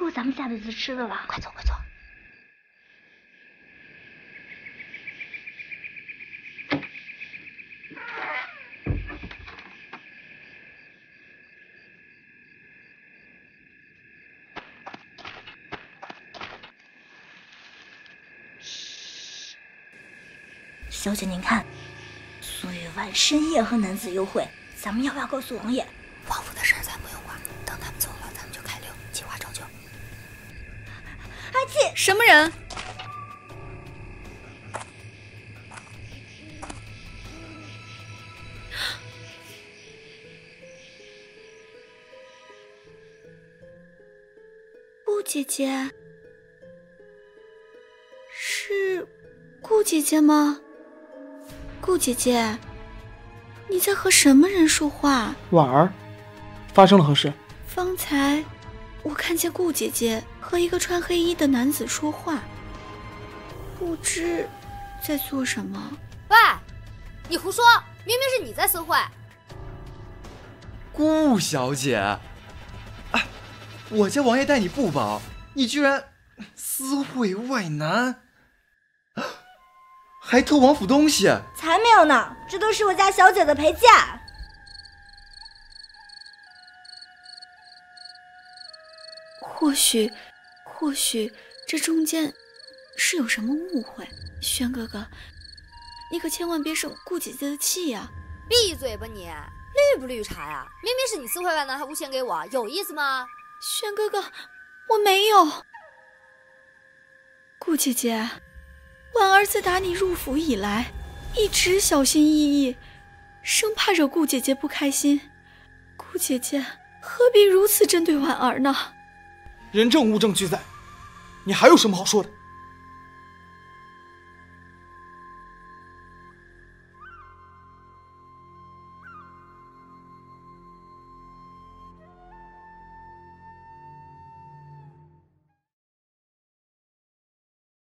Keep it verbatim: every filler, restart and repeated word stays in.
够咱们下辈子吃的了。 快走快走。 小姐，您看，苏月晚深夜和男子幽会，咱们要不要告诉王爷？ 王府的事儿咱不用管，等他们走了，咱们就开溜，计划照旧。 阿七， 什么人？ 顾姐姐，是顾姐姐吗？顾姐姐，你在和什么人说话？ 婉儿，发生了何事？ 方才我看见顾姐姐和一个穿黑衣的男子说话，不知在做什么。 喂，你胡说，明明是你在私会。 顾小姐，哎，我家王爷待你不薄，你居然私会外男，还偷王府东西？ 才没有呢，这都是我家小姐的陪嫁。 或许，或许这中间是有什么误会。轩哥哥，你可千万别生顾姐姐的气呀！ 闭嘴吧你，绿不绿茶呀？明明是你私会外男，还诬陷给我，有意思吗？ 轩哥哥，我没有。顾姐姐，婉儿自打你入府以来，一直小心翼翼，生怕惹顾姐姐不开心。顾姐姐何必如此针对婉儿呢？ 人证物证俱在，你还有什么好说的？